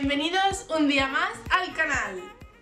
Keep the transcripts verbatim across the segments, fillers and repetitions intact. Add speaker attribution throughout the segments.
Speaker 1: Bienvenidos un día más al canal.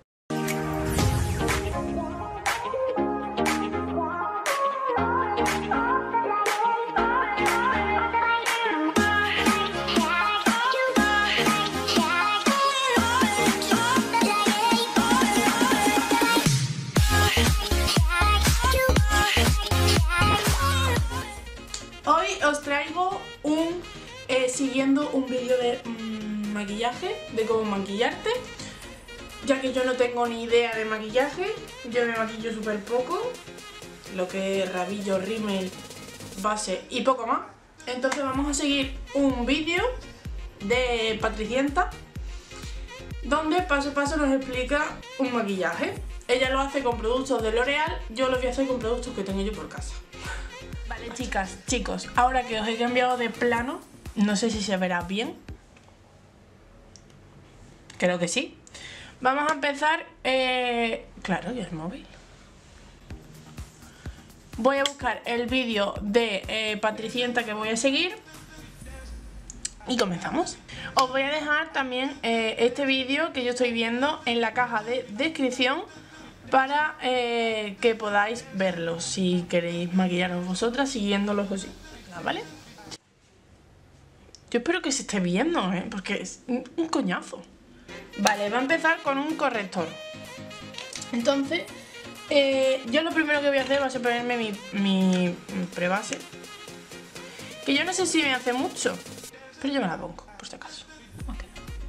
Speaker 1: Hoy os traigo un eh, siguiendo un vídeo de mmm, maquillaje, de cómo maquillarte, ya que yo no tengo ni idea de maquillaje. Yo me maquillo súper poco, lo que es rabillo, rímel, base y poco más. Entonces vamos a seguir un vídeo de Patricienta, donde paso a paso nos explica un maquillaje. Ella lo hace con productos de L'Oreal, yo lo voy a hacer con productos que tengo yo por casa. Vale, chicas, chicos, ahora que os he cambiado de plano, no sé si se verá bien. Creo que sí. Vamos a empezar, eh... claro, ya es móvil. Voy a buscar el vídeo de eh, Patricienta que voy a seguir y comenzamos. Os voy a dejar también eh, este vídeo que yo estoy viendo en la caja de descripción para eh, que podáis verlo si queréis maquillaros vosotras siguiéndolos así, ¿vale? Yo espero que se esté viendo, ¿eh? Porque es un, un coñazo. Vale, va a empezar con un corrector. Entonces, eh, yo lo primero que voy a hacer va a ser ponerme mi, mi, mi prebase, que yo no sé si me hace mucho, pero yo me la pongo, por si acaso. Okay.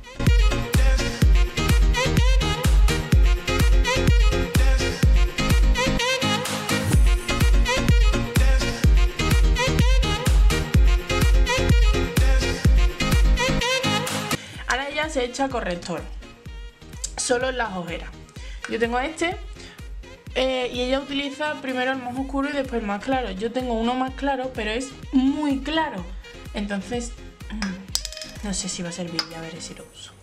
Speaker 1: Ahora ella se echa corrector solo en las ojeras. Yo tengo este eh, y ella utiliza primero el más oscuro y después el más claro. Yo tengo uno más claro, pero es muy claro, entonces no sé si va a servir, ya veré si lo uso.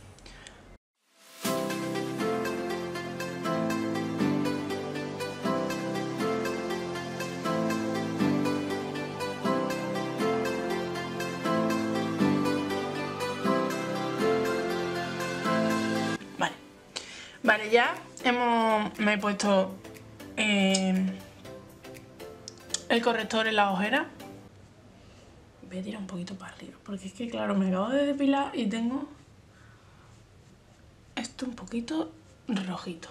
Speaker 1: Vale, vale, ya hemos, me he puesto eh, el corrector en la ojera. Voy a tirar un poquito para arriba, porque es que claro, me acabo de depilar y tengo esto un poquito rojito.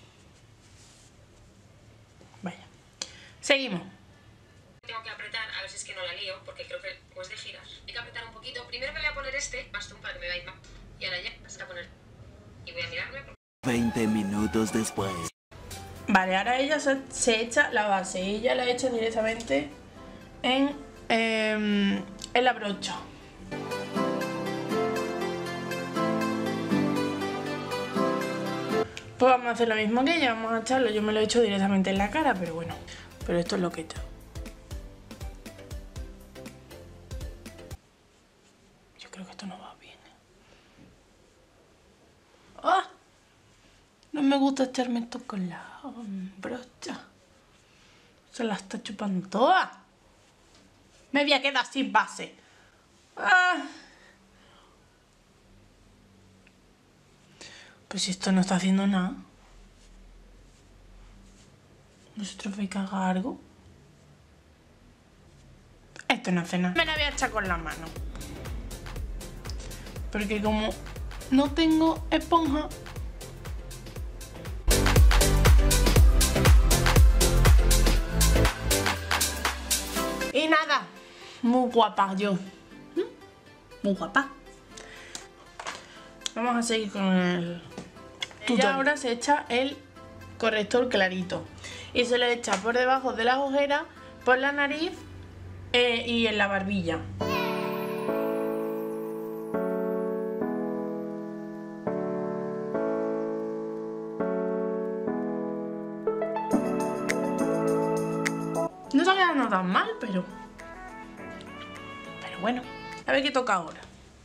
Speaker 1: Vaya, seguimos.
Speaker 2: Tengo que apretar, a ver si es que no la lío, porque creo que pues de girar. Hay que apretar un poquito. Primero me voy a poner este bastón para que me veáis más. Y ahora ya, vas a poner. Y voy a mirarme.
Speaker 3: veinte minutos después.
Speaker 1: Vale, ahora ella se, se echa la base. Ella la echa directamente en, eh, en la brocha. Pues vamos a hacer lo mismo que ella, vamos a echarlo. Yo me lo he hecho directamente en la cara, pero bueno. Pero esto es lo que he hecho. Yo creo que esto no va bien. ¡Ah! No me gusta echarme esto con la brocha. Se la está chupando toda. Me voy a quedar sin base. ¡Ah! Pues si esto no está haciendo nada. ¿Vosotros veis que haga algo? Esto no hace nada. Me la voy a echar con la mano. Porque como no tengo esponja, y nada, muy guapa yo. Muy guapa. Vamos a seguir con el tutorial. Ella ahora se echa el corrector clarito y se le echa por debajo de las ojeras, por la nariz eh, y en la barbilla. No está quedando tan mal, pero... Pero bueno, a ver qué toca ahora.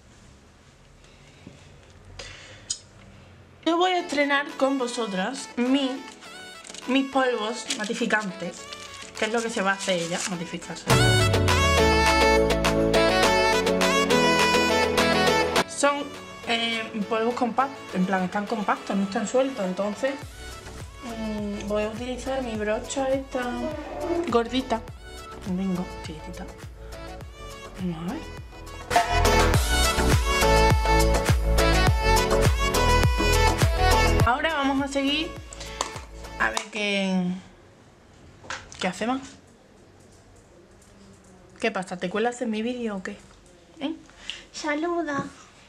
Speaker 1: Yo voy a estrenar con vosotras mi, mis polvos matificantes, que es lo que se va a hacer ella, matificarse. Son eh, polvos compactos, en plan están compactos, no están sueltos, entonces mmm, voy a utilizar mi brocha esta gordita. Vengo, chiquitita. Vamos a ver. Ahora vamos a seguir a ver qué, qué hacemos. ¿Qué pasa? ¿Te cuelas en mi vídeo o qué? ¿Eh? Saluda.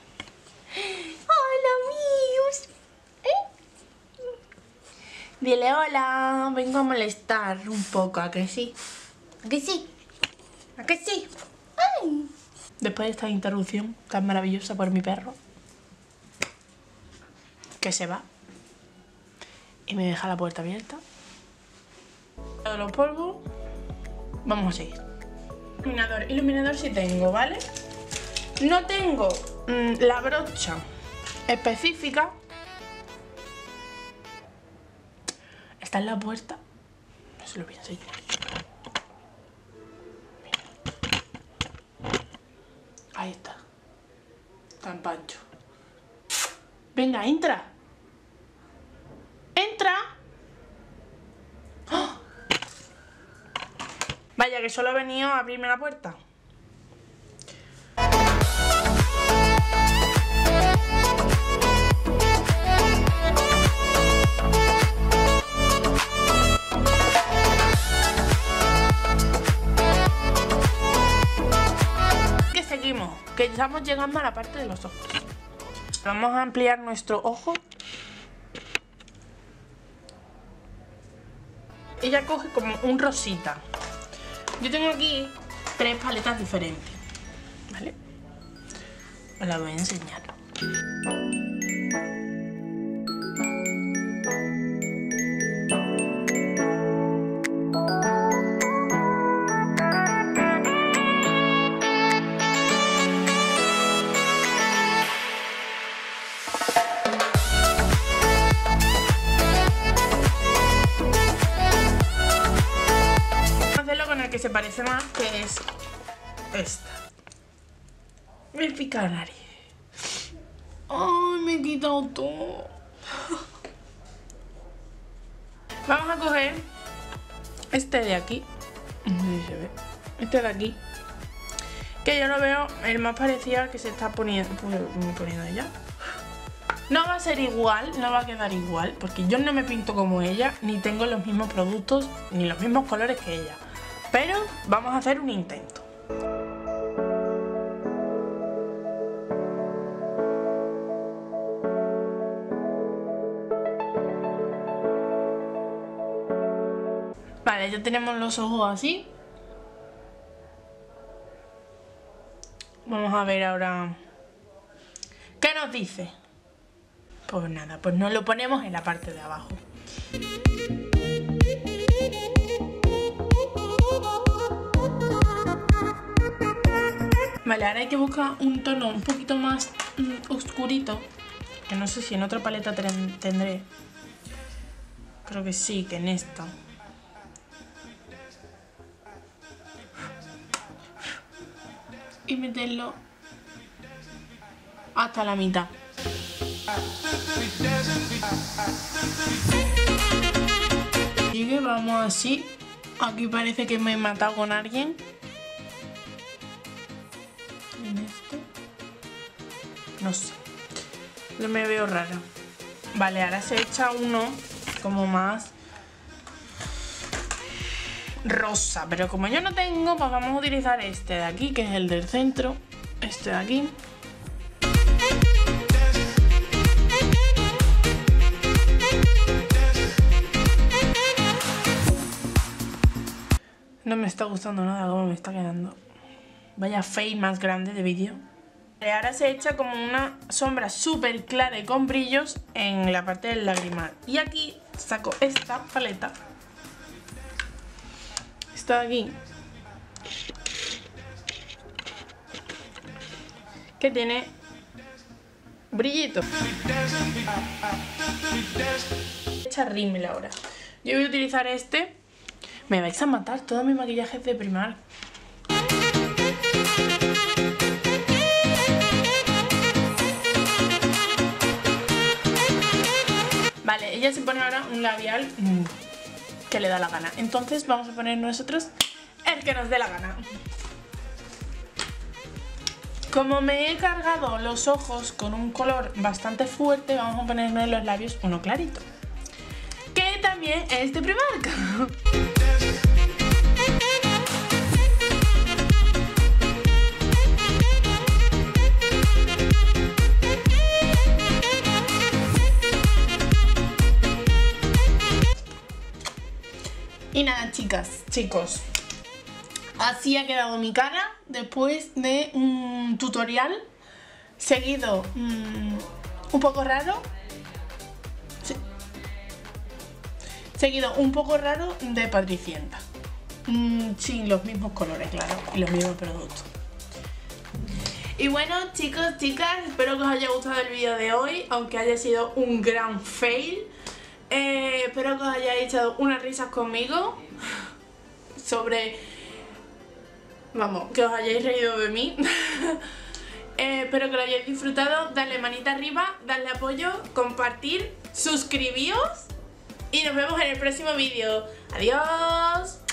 Speaker 1: Hola, amigos. ¿Eh? Dile hola. Vengo a molestar un poco, ¿a que sí? ¿A que sí? ¿A que sí? Ay. Después de esta interrupción tan maravillosa por mi perro, que se va y me deja la puerta abierta. Todos los polvos. Vamos a seguir. Iluminador, iluminador sí tengo, ¿vale? No tengo mmm, la brocha específica. Está en la puerta. No se lo voy a enseñar. Mira. Ahí está. Tan pancho. Venga, entra. Entra. ¡Oh! Vaya, que solo he venido a abrirme la puerta. Que seguimos, que estamos llegando a la parte de los ojos. Vamos a ampliar nuestro ojo. Ella coge como un rosita. Yo tengo aquí tres paletas diferentes, ¿vale? Os las voy a enseñar. Que se parece más, que es esta. Me pica la nariz. Ay, me he quitado todo. Vamos a coger este de aquí. No sé si se ve. Este de aquí, que yo lo veo el más parecido al que se está poniendo, poniendo ella. No va a ser igual, no va a quedar igual, porque yo no me pinto como ella, ni tengo los mismos productos, ni los mismos colores que ella. Pero vamos a hacer un intento. Vale, ya tenemos los ojos así. Vamos a ver ahora qué nos dice. Pues nada, pues nos lo ponemos en la parte de abajo. Vale, ahora hay que buscar un tono un poquito más mm, oscurito, que no sé si en otra paleta tendré. Creo que sí, que en esta. Y meterlo hasta la mitad. Y que vamos así. Aquí parece que me he matado con alguien. En este. No sé. Yo me veo rara. Vale, ahora se echa uno como más rosa. Pero como yo no tengo, pues vamos a utilizar este de aquí, que es el del centro. Este de aquí. No me está gustando nada cómo me está quedando. Vaya fail más grande de vídeo. Ahora se echa como una sombra súper clara y con brillos en la parte del lagrimal. Y aquí saco esta paleta. Esta de aquí. Que tiene brillitos. Echa rímel ahora. Yo voy a utilizar este. Me vais a matar, todo mi maquillaje es de Primark. ella se pone ahora un labial mmm, que le da la gana. Entonces vamos a poner nosotros el que nos dé la gana. Como me he cargado los ojos con un color bastante fuerte, vamos a ponernos en los labios uno clarito, que también es de Primark. Y nada, chicas, chicos, así ha quedado mi cara después de un tutorial seguido mmm, un poco raro, sí, seguido un poco raro de Patricienta, mmm, sin los mismos colores, claro, y los mismos productos. Y bueno, chicos, chicas, espero que os haya gustado el vídeo de hoy, aunque haya sido un gran fail. Eh, espero que os hayáis echado unas risas conmigo sobre... Vamos, que os hayáis reído de mí. eh, Espero que lo hayáis disfrutado. Dadle manita arriba, dadle apoyo, compartir, suscribíos y nos vemos en el próximo vídeo. ¡Adiós!